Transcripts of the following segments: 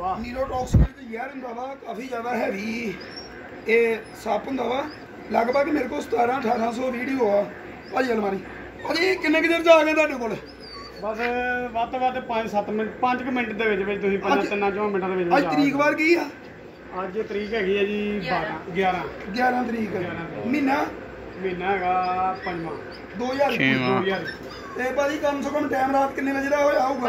ਵਾ ਨੀਰੋਟੌਕਸਿਨ ਜ਼ਹਿਰ ਹੁੰਦਾ ਵਾ ਕਾਫੀ ਜ਼ਿਆਦਾ ਹੈਵੀ ਇਹ ਸੱਪ ਹੁੰਦਾ ਵਾ ਲਗਭਗ ਮੇਰੇ ਕੋਲ 1700-1800 ਵੀਡੀਓ ਆ ਭਾਜੀ ਅਲਮਾਰੀ ਭਾਜੀ ਕਿੰਨੇ ਕੁ ਦੇਰ ਚ ਆ ਗਏ ਤੁਹਾਡੇ ਕੋਲ ਬਸ ਵੱਧ ਤੋਂ ਵੱਧ 5-7 ਮਿੰਟ 5 ਮਿੰਟ ਦੇ ਵਿੱਚ ਤੁਸੀਂ 3-4 ਮਿੰਟਾਂ ਦੇ ਵਿੱਚ ਅੱਜ ਤਰੀਕ ਵਾਰ ਕੀ ਆ ਅੱਜ ਤਰੀਕ ਹੈਗੀ ਹੈ ਜੀ 11 ਤਰੀਕ ਮਹੀਨਾ ਹੈਗਾ 5ਵਾਂ 2000 ਤੇ ਭਾਜੀ ਕਮ ਸੇ ਕਮ ਟਾਈਮ ਰਾਤ ਕਿੰਨੇ ਵਜੇ ਦਾ ਹੋਇਆ ਹੋਊਗਾ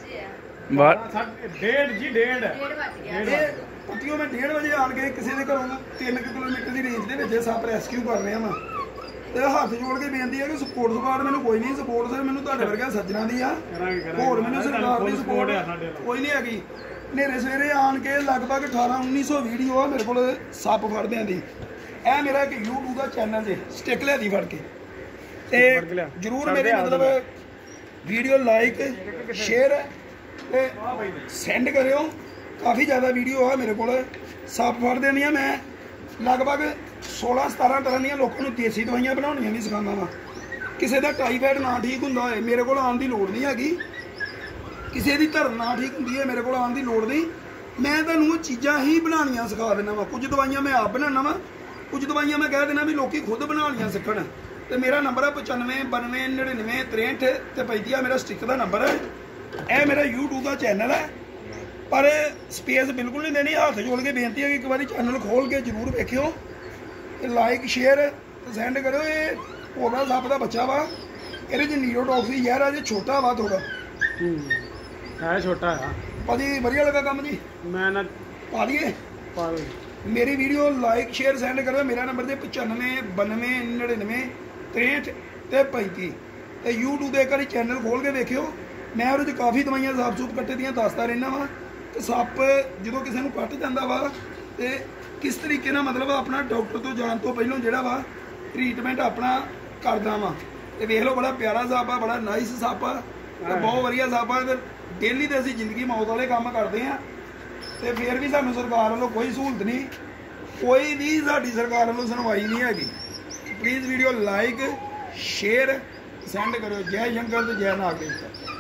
1:30 ਪੱਤੀਓ ਮੈਂ 1:30 ਵਜੇ ਆਣ ਕੇ ਕਿਸੇ ਦੇ ਘਰੋਂ 3 ਕਿਲੋਮੀਟਰ ਦੀ ਰੇਂਜ ਦੇ ਵਿੱਚ ਸੱਪ ਰੈਸਕਿਊ ਕਰ ਰਿਹਾ ਵਾਂ ਤੇ ਹੱਥ ਜੋੜ ਕੇ ਬੇਨਤੀ ਹੈ ਕਿ ਸਪੋਰਟ ਸਪਾਰਟ ਮੈਨੂੰ ਕੋਈ ਨਹੀਂ ਸਪੋਰਟ ਸਰ ਮੈਨੂੰ ਤੁਹਾਡੇ ਵਰਗਾ ਸੱਜਣਾ ਦੀ ਆ ਹੋਰ ਮੈਨੂੰ ਸਰਕਾਰ ਦੀ ਸਪੋਰਟ ਕੋਈ ਨਹੀਂ ਹੈਗੀ ਹਨੇਰੇ ਸਵੇਰੇ ਆਣ ਕੇ ਲਗਭਗ 1800-1900 ਵੀਡੀਓ ਆ ਮੇਰੇ ਕੋਲ ਸੱਪ ਫੜਦਿਆਂ ਦੀ ਇਹ ਮੇਰਾ ਇੱਕ YouTube ਦਾ ਚੈਨਲ ਜੇ ਸਟਿਕ ਲਿਆਦੀ ਫੜ ਕੇ ਤੇ ਜਰੂਰ ਮੇਰੀ ਮਤਲਬ ਵੀਡੀਓ ਲਾਈਕ ਸ਼ੇਅਰ ਤੇ ਸੈਂਡ ਕਰਿਓ ਕਾਫੀ ਜ਼ਿਆਦਾ ਵੀਡੀਓ ਆ ਮੇਰੇ ਕੋਲ ਸੱਪ ਫੜਦਿਆਂ ਦੀਆਂ ਮੈਂ ਲਗਭਗ 16-17 ਤਰ੍ਹਾਂ ਦੀਆਂ ਲੋਕਾਂ ਨੂੰ ਦੇਸੀ ਦਵਾਈਆਂ ਬਣਾਉਣੀਆਂ ਵੀ ਸਿਖਾਉਂਦਾ ਵਾ ਕਿਸੇ ਦਾ ਟਾਈਫਾਇਡ ਨਾ ਠੀਕ ਹੁੰਦਾ ਹੋਏ ਮੇਰੇ ਕੋਲ ਆਉਣ ਦੀ ਲੋੜ ਨਹੀਂ ਹੈਗੀ ਕਿਸੇ ਦੀ ਧਰਨ ਨਾ ਠੀਕ ਹੁੰਦੀ ਹੈ ਮੇਰੇ ਕੋਲ ਆਉਣ ਦੀ ਲੋੜ ਨਹੀਂ ਮੈਂ ਤੁਹਾਨੂੰ ਉਹ ਚੀਜ਼ਾਂ ਹੀ ਬਣਾਉਣੀਆਂ ਸਿਖਾ ਦਿੰਦਾ ਵਾ ਕੁਝ ਦਵਾਈਆਂ ਮੈਂ ਆਪ ਬਣਾਉਣਾ ਵਾ ਕੁਝ ਦਵਾਈਆਂ ਮੈਂ ਕਹਿ ਦਿੰਦਾ ਵੀ ਲੋਕੀ ਖੁਦ ਬਣਾਉਣੀਆਂ ਸਿੱਖਣ ਤੇ ਮੇਰਾ ਨੰਬਰ ਹੈ 95 92 99 63 ਤੇ 35 ਆ ਮੇਰਾ ਸਟਿਕ ਦਾ ਨੰਬਰ ਹੈ ਇਹ ਮੇਰਾ YouTube ਦਾ ਚੈਨਲ ਹੈ ਪਰ ਸਪੇਸ ਬਿਲਕੁਲ ਨਹੀਂ ਦੇਣੀ ਹੱਥ ਜੋੜ ਕੇ ਬੇਨਤੀ ਹੈ ਕਿ ਇੱਕ ਵਾਰੀ ਚੈਨਲ ਖੋਲ ਕੇ ਜ਼ਰੂਰ ਵੇਖਿਓ ਤੇ ਲਾਈਕ ਸ਼ੇਅਰ ਤੇ ਸੈਂਡ ਕਰਿਓ ਇਹ ਪੌਦਾ ਸੱਪ ਦਾ ਬੱਚਾ ਵਾ ਇਹਦੇ ਚ ਨੀਰੋਟੌਕਸਿਨ ਯਾਰ ਅਜੇ ਛੋਟਾ ਵਾ ਥੋੜਾ ਹੈ ਛੋਟਾ ਆ ਭਾਜੀ ਵਧੀਆ ਲੱਗਾ ਕੰਮ ਜੀ ਮੈਂ ਨਾ ਪਾ ਲਈਏ ਮੇਰੀ ਵੀਡੀਓ ਲਾਈਕ ਸ਼ੇਅਰ ਸੈਂਡ ਕਰਿਓ ਮੇਰਾ ਨੰਬਰ ਤੇ 95 92 99 63 ਤੇ 35 ਤੇ YouTube ਦੇ ਇੱਕ ਵਾਰੀ ਚੈਨਲ ਖੋਲ ਕੇ ਵੇਖਿਓ ਮੈਂ ਉਹਦੇ 'ਚ ਕਾਫੀ ਦਵਾਈਆਂ ਸਾਫ ਸੂਪ ਕੱਟੇ ਦੀਆਂ ਦੱਸਦਾ ਰਹਿਣਾ ਵਾ ਤੇ ਸੱਪ ਜਦੋਂ ਕਿਸੇ ਨੂੰ ਕੱਟ ਜਾਂਦਾ ਵਾ ਤੇ ਕਿਸ ਤਰੀਕੇ ਨਾਲ ਮਤਲਬ ਆਪਣਾ ਡਾਕਟਰ ਤੋਂ ਜਾਣ ਤੋਂ ਪਹਿਲਾਂ ਜਿਹੜਾ ਵਾ ਟ੍ਰੀਟਮੈਂਟ ਆਪਣਾ ਕਰਦਾ ਵਾ ਤੇ ਵੇਖ ਲਓ ਬੜਾ ਪਿਆਰਾ ਸੱਪ ਆ ਬੜਾ ਨਾਈਸ ਸੱਪ ਆ ਤੇ ਬਹੁਤ ਵਧੀਆ ਸੱਪ ਆ ਤੇ ਡੇਲੀ ਤੇ ਅਸੀਂ ਜ਼ਿੰਦਗੀ ਮੌਤ ਵਾਲੇ ਕੰਮ ਕਰਦੇ ਆ ਤੇ ਫਿਰ ਵੀ ਸਾਨੂੰ ਸਰਕਾਰ ਵੱਲੋਂ ਕੋਈ ਸਹੂਲਤ ਨਹੀਂ ਕੋਈ ਵੀ ਸਾਡੀ ਸਰਕਾਰ ਵੱਲੋਂ ਸੁਣਵਾਈ ਨਹੀਂ ਹੈਗੀ please video like share send ਕਰਿਓ ਜੈ ਸ਼ੰਕਰ ਤੇ ਜੈ ਨਾਗੇਸ਼।